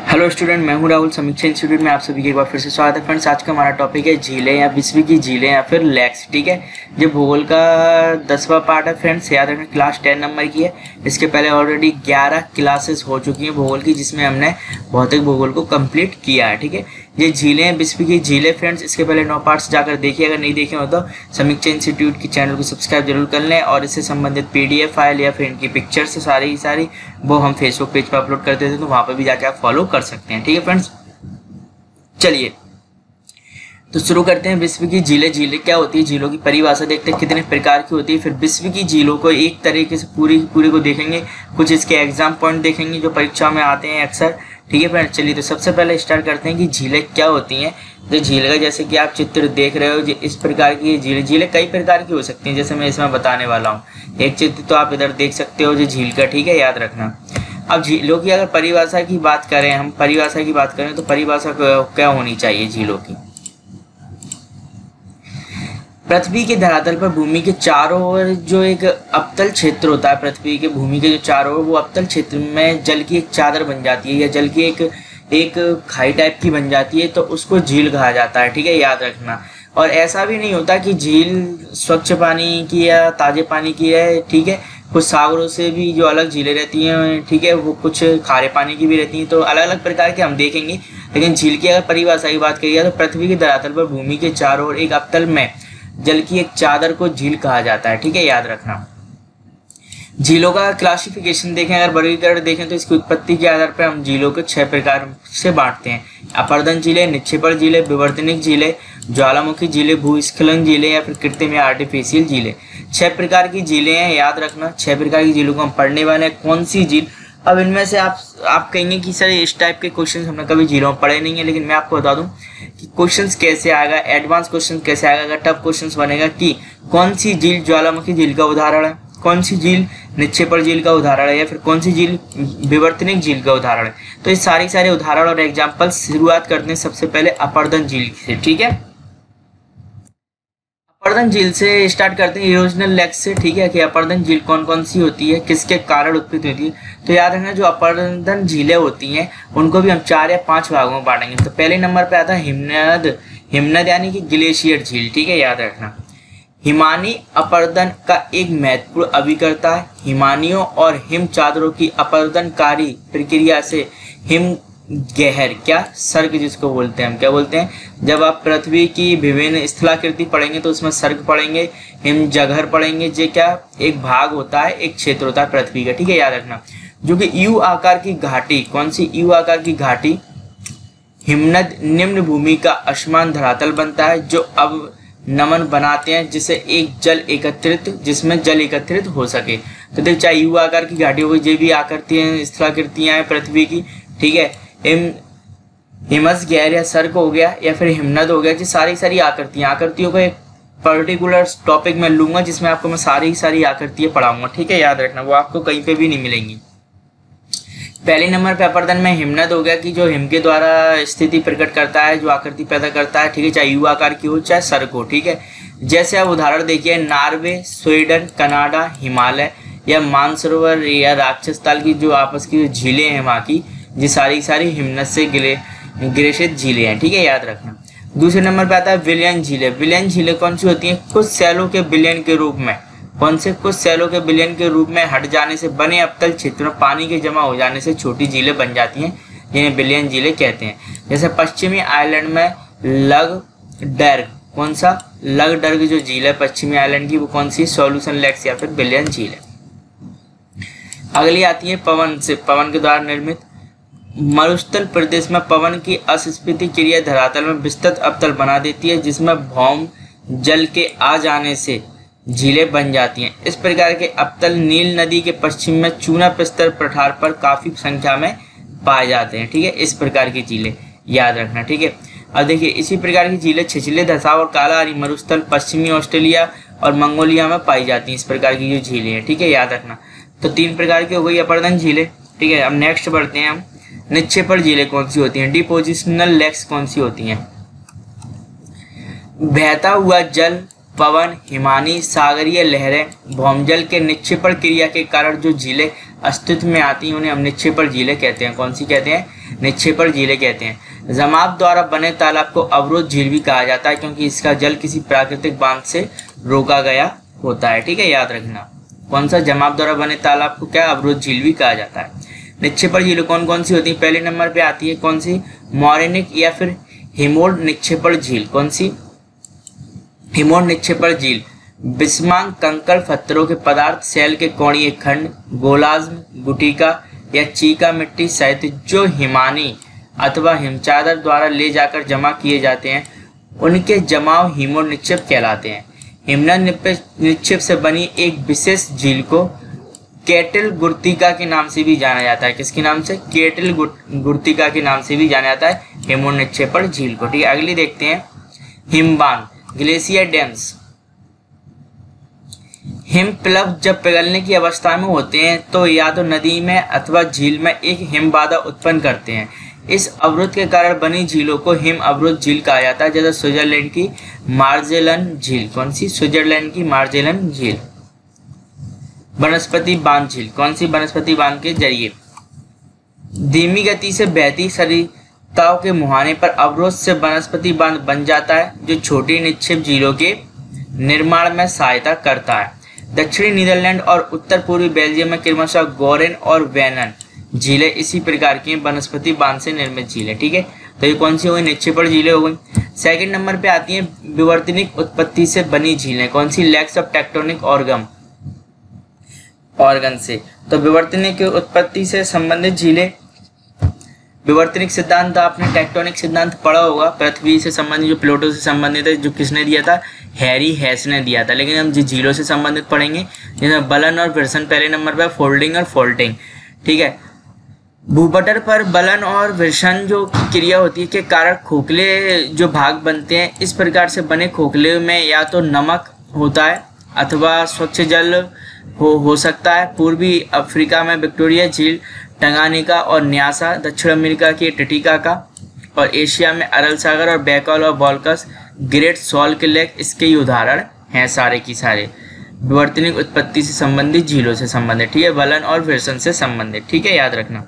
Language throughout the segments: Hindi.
हेलो स्टूडेंट, मैं हूं राहुल समीक्षा इंस्टीट्यूट में आप सभी के एक बार फिर से स्वागत है। फ्रेंड्स, आज का हमारा टॉपिक है झीलें या विश्व की झीलें या फिर लेक्स। ठीक है, ये भूगोल का 10वां पार्ट है। फ्रेंड्स, याद रखना क्लास 10 नंबर की है। इसके पहले ऑलरेडी 11 क्लासेस हो चुकी हैं भूगोल की, जिसमें हमने भौतिक भूगोल को कंप्लीट किया है। ठीक है, ये झीलें विश्व की झीलें फ्रेंड्स, इसके पहले 9 पार्ट्स जाकर देखिए। अगर नहीं देखे हो तो समीक्षा इंस्टीट्यूट की चैनल को सब्सक्राइब जरूर कर लें, और इससे संबंधित PDF फाइल या फिर इनकी पिक्चर्स सारी वो हम फेसबुक पेज पर अपलोड करते थे, तो वहाँ पर भी जाकर आप फॉलो कर सकते हैं। ठीक है फ्रेंड्स, चलिए तो शुरू करते हैं। विश्व की झीलें। झीलें क्या होती है, झीलों की परिभाषा देखते हैं कितने प्रकार की होती है। फिर विश्व की झीलों को एक तरीके से पूरी को देखेंगे, कुछ इसके एग्जाम पॉइंट देखेंगे जो परीक्षा में आते हैं अक्सर। ठीक है फ्रेंड्स, चलिए तो सबसे पहले स्टार्ट करते हैं कि झीलें क्या होती हैं। तो झील का जैसे कि आप चित्र देख रहे हो, इस प्रकार की झीलें कई प्रकार की हो सकती हैं, जैसे मैं इसमें बताने वाला हूँ। एक चित्र तो आप इधर देख सकते हो जो झील का, ठीक है, याद रखना। अब झीलों की अगर परिभाषा की बात करें, हम परिभाषा की बात करें तो परिभाषा क्या होनी चाहिए झीलों की। पृथ्वी के धरातल पर भूमि के चारों ओर जो एक अवतल क्षेत्र होता है, पृथ्वी के भूमि के जो चारों ओर वो अवतल क्षेत्र में जल की एक चादर बन जाती है, या जल की एक खाई टाइप की बन जाती है, तो उसको झील कहा जाता है। ठीक है, याद रखना। और ऐसा भी नहीं होता कि झील स्वच्छ पानी की या ताजे पानी की है। ठीक है, कुछ सागरों से भी जो अलग झीलें रहती हैं, ठीक है, वो कुछ खारे पानी की भी रहती हैं, तो अलग अलग प्रकार के हम देखेंगे। लेकिन झील की अगर परिभाषा की बात करिए तो पृथ्वी के धरातल पर भूमि के चारों ओर एक अवतल में जल की एक चादर को झील कहा जाता है। ठीक है, याद रखना। झीलों का क्लासिफिकेशन देखें, अगर वर्गीकरण देखें तो इसकी उत्पत्ति के आधार पर हम झीलों को 6 प्रकार से बांटते हैं। अपर्दन झीलें, निक्षेपण झीलें, विवर्तनिक झीलें, ज्वालामुखी झीलें, भूस्खलन झीलें या फिर कृत्रिम या आर्टिफिशियल झीलें। 6 प्रकार की झीलें हैं, याद रखना। 6 प्रकार की झीलों को हम पढ़ने वाले हैं। कौन सी झील, अब इनमें से आप कहेंगे कि सर इस टाइप के क्वेश्चन हमने कभी झीलों में पढ़े नहीं है, लेकिन मैं आपको बता दूं कि क्वेश्चंस कैसे आएगा, एडवांस क्वेश्चन कैसे आएगा। अगर टफ क्वेश्चंस बनेगा कि कौन सी झील ज्वालामुखी झील का उदाहरण है, कौन सी झील निक्षेपण झील का उदाहरण है, या फिर कौन सी झील विवर्तनिक झील का उदाहरण है, तो ये सारे उदाहरण और एग्जाम्पल शुरुआत करते हैं सबसे पहले अपर्दन झील से। ठीक है, अपर्दन झील से स्टार्ट करते हैं, इरोजनल लेक्स से। ठीक है, कि अपर्दन झील कौन कौन सी होती है, किसके कारण उत्पत्ति होती है। तो याद रखना, जो अपर्दन झीलें होती हैं उनको भी हम 4 या 5 भागों में बांटेंगे। तो पहले नंबर पे आता है हिमनद यानी कि ग्लेशियर झील। ठीक है, याद रखना। हिमानी अपर्दन का एक महत्वपूर्ण अभिकर्ता है। हिमानियों और हिम चादरों की अपर्दनकारी प्रक्रिया से हिम गहर, क्या सर्ग जिसको बोलते हैं, हम क्या बोलते हैं, जब आप पृथ्वी की विभिन्न स्थलाकृति पढ़ेंगे तो उसमें सर्ग पढ़ेंगे, हिम जघर पढ़ेंगे। ये क्या एक भाग होता है, एक क्षेत्र होता है पृथ्वी का। ठीक है, याद रखना। जो कि यू आकार की घाटी, कौन सी यू आकार की घाटी, हिमनद निम्न भूमि का असमान धरातल बनता है, जो अब नमन बनाते हैं जिसमें जल एकत्रित हो सके। तो देखो, चाहे यू आकार की घाटी हो गई, जो भी आकृतियां स्थलाकृतियां हैं पृथ्वी की। ठीक है, हिमस गहर या सर्ग हो गया, या फिर हिमनद हो गया, जो सारी आकृतियों को एक पर्टिकुलर टॉपिक में लूंगा, जिसमें आपको मैं सारी आकृतियां पढ़ाऊंगा। ठीक है, याद रखना, वो आपको कहीं पे भी नहीं मिलेंगी। पहले नंबर पे अपर्दन में हिमनद हो गया, कि जो हिम के द्वारा स्थिति प्रकट करता है, जो आकृति पैदा करता है। ठीक है, चाहे यू आकार की हो चाहे सर्ग हो। ठीक है, जैसे आप उदाहरण देखिए, नॉर्वे, स्वीडन, कनाडा, हिमालय या मानसरोवर या राक्षस ताल की जो आपस की झीलें हैं वहाँ की, ये सारी हिमनद से ग्रेसित झीलें हैं। ठीक है, याद रखना। दूसरे नंबर पे आता है विलयन झीलें। विलयन झीलें कौन सी होती हैं, कुछ सैलों के विलयन के रूप में, कौन से, कुछ सैलों के विलयन के रूप में हट जाने से बने अवतल क्षेत्र में पानी के जमा हो जाने से छोटी झीलें बन जाती हैं, जिन्हें विलयन झीलें कहते हैं। जैसे पश्चिमी आयरलैंड में लगडर्ग, कौन सा, लगडर्ग जो झील है पश्चिमी आयरलैंड की, वो कौन सी, सॉल्यूशन लेक्स या फिर विलयन झील है। अगली आती है पवन से, पवन के द्वारा निर्मित। मरुस्थल प्रदेश में पवन की अस्फीति क्रिया धरातल में विस्तृत अवतल बना देती है, जिसमें भौम जल के आ जाने से झीलें बन जाती हैं। इस प्रकार के अवतल नील नदी के पश्चिम में चूना प्रस्तर पठार पर काफी संख्या में पाए जाते हैं। ठीक है, इस प्रकार की झीलें याद रखना। ठीक है, अब देखिए, इसी प्रकार की झीलें छिछले धसाव और कालाहारी मरुस्थल पश्चिमी ऑस्ट्रेलिया और मंगोलिया में पाई जाती हैं। इस प्रकार की जो झीलें हैं, ठीक है, याद रखना। तो 3 प्रकार की हो गई अपर्दन झीलें। ठीक है, अब नेक्स्ट बढ़ते हैं हम, निक्षेपण झीलें कौन सी होती हैं, डिपोजिशनल लेक्स कौन सी होती हैं। बहता हुआ जल, पवन, हिमानी, सागरीय लहरें, भौमजल के निक्षेपण क्रिया के कारण जो झीलें अस्तित्व में आती हैं उन्हें हम निक्षेपण झीलें कहते हैं। कौन सी कहते हैं, निक्षेपण झीलें कहते हैं। जमाव द्वारा बने तालाब को अवरोध झील भी कहा जाता है क्योंकि इसका जल किसी प्राकृतिक बांध से रोका गया होता है। ठीक है, याद रखना। कौन सा? जमाव द्वारा बने तालाब को क्या अवरोध झील भी कहा जाता है। निक्षेपण झीलें कौन कौन सी होती है? पहले नंबर पे आती है कौन सी? मोरेनिक या फिर हिमोल्ड निक्षेपण झील। कौन सी? हिमोल्ड निक्षेपण झील बिस्मांक कंकड़ पत्थरों के पदार्थ, सेल के कोणीय खंड, गोलाज्म, गुटिका या चीका मिट्टी सहित जो हिमानी अथवा हिमचादर द्वारा ले जाकर जमा किए जाते हैं उनके जमाव हिमोल्ड निक्षेप कहलाते हैं। हिमनद निक्षेप से बनी एक विशेष झील को केटल गुर्तिका के नाम से भी जाना जाता है। किसके नाम से? केटल गुर्तिका के नाम से भी जाना जाता है हिमोल्ड निक्षेपण झील को। ठीक है, अगली देखते हैं हिमबांध, ग्लेशियर डैम्स। हिमप्लव जब पिघलने की अवस्था में होते हैं तो या तो नदी में अथवा झील में एक हिमबाधा उत्पन्न करते हैं। इस अवरोध के कारण बनी झीलों को हिम अवरोध झील कहा जाता है, जैसे स्विट्जरलैंड की मार्जेलन झील। कौन सी? स्विट्जरलैंड की मार्जेलन झील। वनस्पति बांध झील, कौन सी? वनस्पति बांध के जरिए धीमी गति से बहती सरिताओं के मुहाने पर अवरोध से वनस्पति बांध बन जाता है जो छोटी निक्षेप झीलों के निर्माण में सहायता करता है। दक्षिणी नीदरलैंड और उत्तर पूर्वी बेल्जियम में क्रमशः गोरेन और वेनन झीलें इसी प्रकार की वनस्पति बांध से निर्मित झीलें। ठीक है, तो ये कौन सी हो गई? निक्षेपण झीलें हो गई। सेकंड नंबर पे आती हैं विवर्तनिक उत्पत्ति से बनी झीलें। कौन सी? लैक्स ऑफ टेक्टोनिक ऑर्गन से। तो विवर्तनिक उत्पत्ति से संबंधित झीलें, विवर्तनिक सिद्धांत आपने टेक्टोनिक सिद्धांत पढ़ा होगा, पृथ्वी से संबंधित जो प्लूटो से संबंधित है, जो किसने दिया था? हैरी हेस ने दिया था। लेकिन हम झीलों से संबंधित पढ़ेंगे जिसमें बलन और विर्सन पहले नंबर पर, फोल्डिंग और फोल्टिंग। ठीक है, भूपटल पर बलन और विर्सन जो क्रिया होती है के कारण खोखले जो भाग बनते हैं, इस प्रकार से बने खोखले में या तो नमक होता है अथवा स्वच्छ जल हो सकता है। पूर्वी अफ्रीका में विक्टोरिया झील, टंगानिका और न्यासा, दक्षिण अमेरिका की टिटिकाका और एशिया में अरल सागर और बैकल और वॉल्कस, ग्रेट सॉल्ट लेक इसके ही उदाहरण हैं सारे की सारे विवर्तनिक उत्पत्ति से संबंधित झीलों से संबंधित। ठीक है, बलन और विर्सन से संबंधित। ठीक है, याद रखना।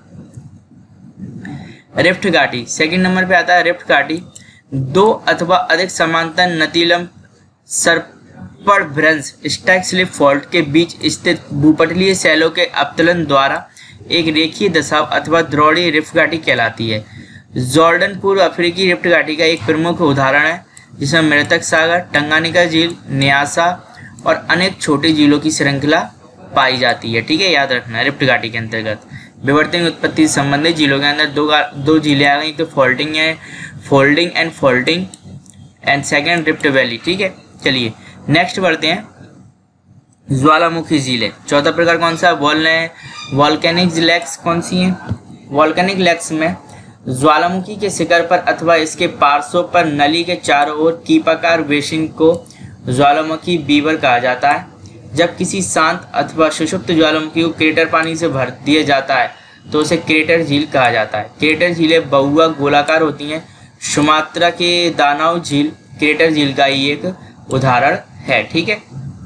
रिफ्ट घाटी सेकंड नंबर पे आता है। रिफ्ट घाटी दो अथवा अधिक समांतर नतीलम सर्पड़ भ्रंश स्टैक स्लिप फॉल्ट के बीच स्थित भूपटलीय शैलों के अपतलन द्वारा एक रेखीय दशाव अथवा द्रोणी रिफ्ट घाटी कहलाती है। जॉर्डन पूर्व अफ्रीकी रिफ्ट घाटी का एक प्रमुख उदाहरण है जिसमें मृतक सागर, टंगानिका झील, न्यासा और अनेक छोटी झीलों की श्रृंखला पाई जाती है। ठीक है, याद रखना। रिफ्ट घाटी के अंतर्गत विवर्तनिक उत्पत्ति से संबंधित झीलों के अंदर दो झीलें आ गई, तो folding and folding and second rift valley. ठीक है, चलिए नेक्स्ट बढ़ते हैं। ज्वालामुखी झीलें, चौथा प्रकार कौन सा? Volcanic lakes. कौन सी हैं? वॉल्केनिक लेक्स में ज्वालामुखी के शिखर पर अथवा इसके पार्श्वों पर नली के चारों ओर कीपाकार बेसिन को ज्वालामुखी बीवर कहा जाता है। जब किसी शांत अथवा सुषुप्त ज्वालामुखी को क्रेटर पानी से भर दिया जाता है तो उसे क्रेटर झील कहा जाता है। क्रेटर झीलें बहुआ गोलाकार होती हैं। सुमात्रा के दानाव झील क्रेटर झील का ही एक उदाहरण है। ठीक है,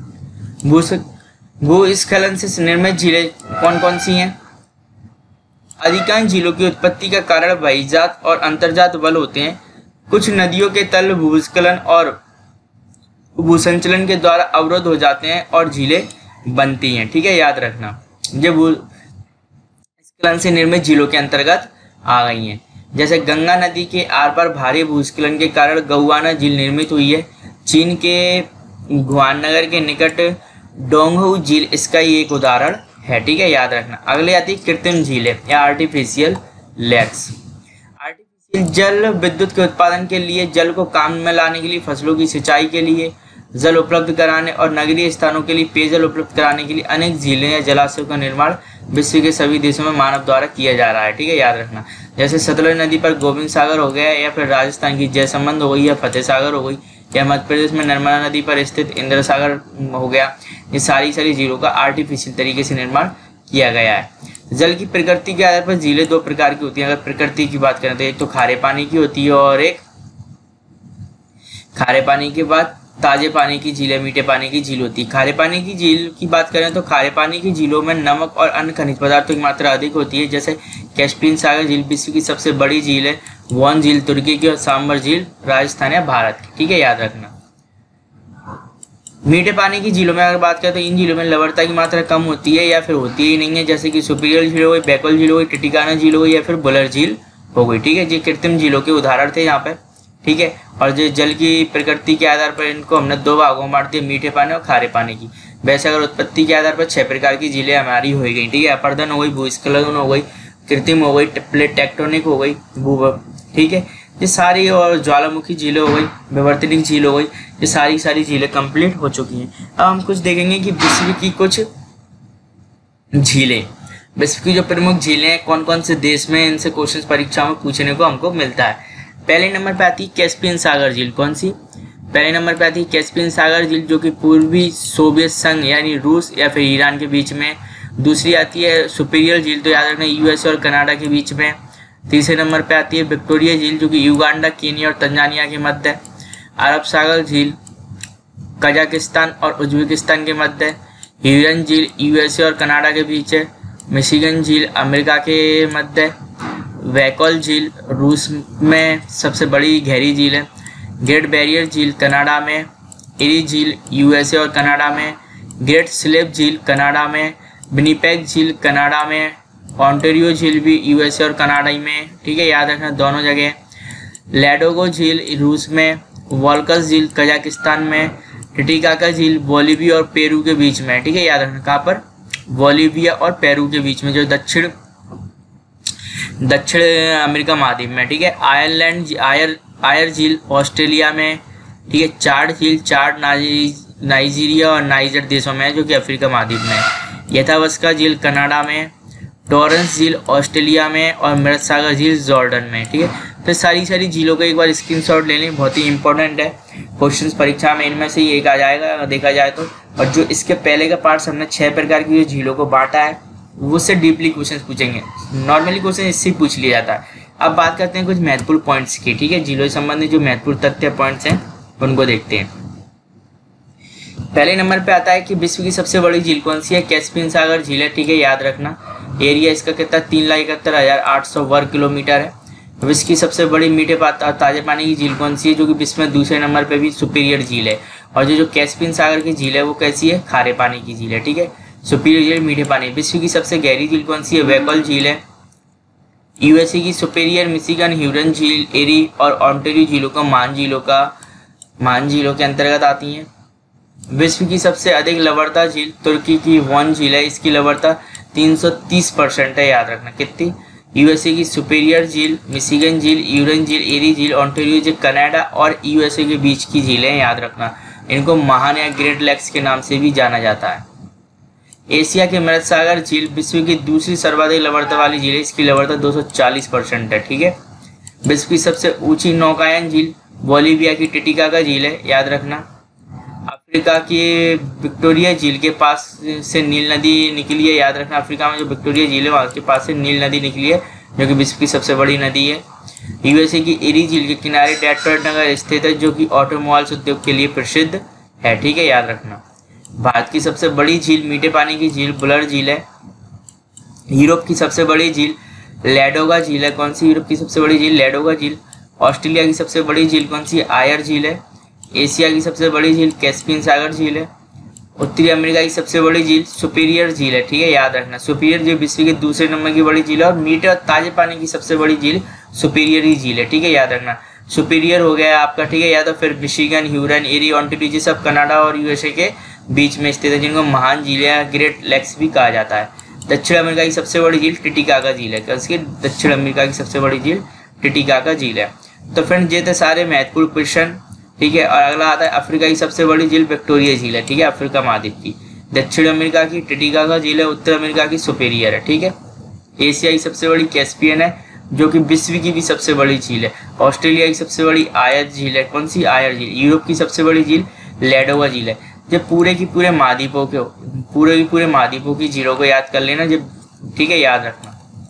भूस्खलन से निर्मित झीलें कौन कौन सी हैं? अधिकांश झीलों की उत्पत्ति का कारण बहिर्जात और अंतर्जात बल होते हैं। कुछ नदियों के तल भूस्खलन और भूसंचलन के द्वारा अवरोध हो जाते हैं और झीलें बनती हैं। ठीक है, याद रखना। ये भूस्खलन से निर्मित झीलों के अंतर्गत आ गई हैं। जैसे गंगा नदी के आर पार भारी भूस्खलन के कारण गौवाना झील निर्मित हुई है। चीन के गुआनगर के निकट डोंगहू झील इसका ही एक उदाहरण है। ठीक है, याद रखना। अगले आती है कृत्रिम झीलें या आर्टिफिशियल लेक्स। आर्टिफिशियल जल विद्युत के उत्पादन के लिए, जल को काम में लाने के लिए, फसलों की सिंचाई के लिए जल उपलब्ध कराने और नगरीय स्थानों के लिए पेयजल उपलब्ध कराने के लिए अनेक झीलें या जलाशयों का निर्माण विश्व के सभी देशों में मानव द्वारा किया जा रहा है। ठीक है, याद रखना। जैसे सतलुज नदी पर गोविंद सागर हो गया, या फिर राजस्थान की जयसंबंध हो गई, या फतेह सागर हो गई, या मध्य प्रदेश में नर्मदा नदी पर स्थित इंद्र सागर हो गया। ये सारी झीलों का आर्टिफिशियल तरीके से निर्माण किया गया है। जल की प्रकृति के आधार पर झीलें दो प्रकार की होती हैं। अगर प्रकृति की बात करें तो एक तो खारे पानी की होती है और एक खारे पानी के बाद ताजे पानी की झील है, मीठे पानी की झील होती है। खारे पानी की झील की बात करें तो खारे पानी की झीलों में नमक और अन्य खनिज पदार्थों की मात्रा अधिक होती है। जैसे कैस्पियन सागर झील विश्व की सबसे बड़ी झील है, वॉन झील तुर्की की और सांबर झील राजस्थान या भारत की, ठीक है, याद रखना। मीठे पानी की झीलों में अगर बात करें तो इन झीलों में लवणता की मात्रा कम होती है या फिर होती ही नहीं है, जैसे कि सुपीरियर झील हो गई, बैकल झील हो गई, टिटिकाना झील हो गई या फिर बुलर झील हो गई, ठीक है। ये कृत्रिम झीलों के उदाहरण थे यहाँ पे, ठीक है। और जो जल की प्रकृति के आधार पर इनको हमने दो भागों में बांट दिया, मीठे पानी और खारे पानी की। वैसे अगर उत्पत्ति के आधार पर 6 प्रकार की झीलें हमारी हो गई, ठीक है। अपर्दन हो गई, भूस्खलन हो गई, कृत्रिम हो गई, प्लेट टेक्टोनिक हो गई, भूभव, ठीक है, ये सारी, और ज्वालामुखी झीलें हो गई, विवर्तनिक झील हो गई, ये सारी झीलें कंप्लीट हो चुकी हैं। अब हम कुछ देखेंगे कि विश्व की कुछ झीलें, विश्व की जो प्रमुख झीलें हैं कौन कौन से देश में, इनसे क्वेश्चन परीक्षा में पूछने को हमको मिलता है। पहले नंबर पे आती है कैस्पियन सागर झील। कौन सी? पहले नंबर पे आती है कैस्पियन सागर झील, जो कि पूर्वी सोवियत संघ यानी रूस या फिर ईरान के बीच में। दूसरी आती है सुपीरियर झील, तो याद रखना यूएसए और कनाडा के बीच में। तीसरे नंबर पे आती है विक्टोरिया झील, जो कि युगांडा, केनिया और तंजानिया के मध्य है। अरब सागर झील कजाकिस्तान और उज्बेकिस्तान के मध्य है। ह्यूरन झील यूएसए और कनाडा के बीच है। मिशिगन झील अमेरिका के मध्य है। वैकल झील रूस में सबसे बड़ी गहरी झील है। ग्रेट बैरियर झील कनाडा में। एरी झील यूएसए और कनाडा में। ग्रेट स्लेप झील कनाडा में। विनिपेग झील कनाडा में। ऑन्टेरियो झील भी यूएसए और कनाडा में, ठीक है, याद रखना दोनों जगह। लैडोगो झील रूस में। वॉल्कस झील कजाकिस्तान में। टिटिकाका झील बोलिविया और पेरू के बीच में, ठीक है, याद रखना कहाँ पर, बोलिविया और पेरू के बीच में, जो दक्षिण अमेरिका महाद्वीप में, ठीक है। आयर झील ऑस्ट्रेलिया में, ठीक है। चाड झील चाड नाइजीरिया और नाइजर देशों में, जो कि अफ्रीका महाद्वीप में है। यथावस्का झील कनाडा में। टॉरेंस झील ऑस्ट्रेलिया में और मृत सागर झील जॉर्डन में, ठीक है। तो सारी झीलों का एक बार स्क्रीनशॉट ले लें, बहुत ही इंपॉर्टेंट है, क्वेश्चन परीक्षा में इनमें से ही एक आ जाएगा अगर देखा जाए तो। और जो इसके पहले का पार्ट हमने 6 प्रकार की जो झीलों को बांटा है उससे डीपली क्वेश्चन पूछेंगे। नॉर्मली क्वेश्चन इससे पूछ लिया जाता है। अब बात करते हैं कुछ महत्वपूर्ण पॉइंट्स की, ठीक है, झीलों से संबंधित जो महत्वपूर्ण तथ्य पॉइंट्स हैं उनको देखते हैं। पहले नंबर पे आता है कि विश्व की सबसे बड़ी झील कौन सी है? कैस्पियन सागर झील है, ठीक है, याद रखना। एरिया इसका कितना 3,71,800 वर्ग किलोमीटर है। विश्व की सबसे बड़ी मीठे ताजे पानी की झील कौन सी है? जो कि विश्व में दूसरे नंबर पे भी सुपीरियर झील है। और जो कैस्पियन सागर की झील है वो कैसी है? खारे पानी की झील है, ठीक है। सुपीरियर झील मीठे पानी। विश्व की सबसे गहरी झील कौन सी है? वैकल झील है। यूएसए की सुपीरियर, मिशिगन, ह्यूरन झील, एरी और ऑन्टेरियो झीलों का मान झीलों के अंतर्गत आती हैं। विश्व की सबसे अधिक लवणता झील तुर्की की वॉन झील है, इसकी लवणता 330% है, याद रखना। कितनी? यूएसए की सुपीरियर झील, मिशिगन झील, ह्यूरन झील, एरी झील, ऑन्टेरियो झील कनाडा और यूएसए के बीच की झीलें, याद रखना। इनको महान या ग्रेट लेक्स के नाम से भी जाना जाता है। एशिया के मृत सागर झील विश्व की दूसरी सर्वाधिक लवणता वाली झील है, इसकी लवणता 240% है, ठीक है। विश्व की सबसे ऊंची नौकायन झील बोलिविया की टिटिकाका झील है, याद रखना। अफ्रीका की विक्टोरिया झील के पास से नील नदी निकली है, याद रखना। अफ्रीका में जो विक्टोरिया झील है वहाँ के पास से नील नदी निकली है, जो कि विश्व की सबसे बड़ी नदी है। यूएसए की एरी झील के किनारे डेट्रॉइट नगर स्थित है, जो कि ऑटोमोबाइल्स उद्योग के लिए प्रसिद्ध है, ठीक है, याद रखना। भारत की सबसे बड़ी झील मीठे पानी की झील बुलर झील है। यूरोप की सबसे बड़ी झील लैडोगा झील है। कौन सी यूरोप की सबसे बड़ी झील? लैडोगा झील। ऑस्ट्रेलिया की सबसे बड़ी झील कौन सी है? आयर झील है। एशिया की सबसे बड़ी झील कैस्पियन सागर झील है। उत्तरी अमेरिका की सबसे बड़ी झील सुपीरियर झील है, ठीक है, याद रखना। सुपीरियर झील विश्व के दूसरे नंबर की बड़ी झील है और मीठे और ताजे पानी की सबसे बड़ी झील सुपीरियर ही झील है, ठीक है, याद रखना। सुपीरियर हो गया आपका, ठीक है, या तो फिर मिशिगन, ह्यूरन, एरी, ऑन्टेरियो ये सब कनाडा और यूएसए के बीच में स्थित है, जिनको महान झील या ग्रेट लेक्स भी कहा जाता है। दक्षिण अमेरिका की सबसे बड़ी झील टिटिकाका झील है। इसकी दक्षिण अमेरिका की सबसे बड़ी झील टिटिकाका झील है। तो फ्रेंड ये थे सारे महत्वपूर्ण क्वेश्चन, ठीक है। और अगला आता है अफ्रीका की सबसे बड़ी झील विक्टोरिया झील है, ठीक है, अफ्रीका महाद्वीप की। दक्षिण अमेरिका की टिटिकाका झील है। उत्तर अमेरिका की सुपीरियर है, ठीक है। एशिया की सबसे बड़ी कैस्पियन है, जो कि विश्व की भी सबसे बड़ी झील है। ऑस्ट्रेलिया की सबसे बड़ी आयर झील है। कौन सी? आयर झील। यूरोप की सबसे बड़ी झील लैडोगा झील है। जब पूरे की पूरे महाद्वीपों की झीलों को याद कर लेना जब, ठीक है, याद रखना।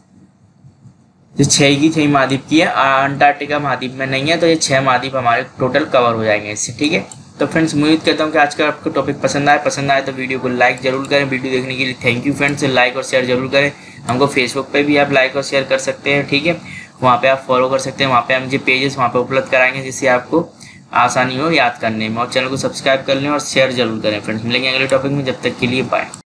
जो 6 महाद्वीप की है, अंटार्कटिका महाद्वीप में नहीं है, तो ये 6 महाद्वीप हमारे टोटल कवर हो जाएंगे इससे, ठीक है। तो फ्रेंड्स उम्मीद करता हूँ कि आज का आपको टॉपिक पसंद आए तो वीडियो को लाइक जरूर करें। वीडियो देखने के लिए थैंक यू फ्रेंड्स। लाइक और शेयर जरूर करें। हमको फेसबुक पे भी आप लाइक और शेयर कर सकते हैं, ठीक है, वहाँ पे आप फॉलो कर सकते हैं। वहाँ पे हम जो पेजेस वहाँ पे उपलब्ध कराएंगे जिससे आपको आसानी हो याद करने में। और चैनल को सब्सक्राइब कर लें और शेयर जरूर करें फ्रेंड्स। मिलेंगे अगले टॉपिक में, जब तक के लिए बाय।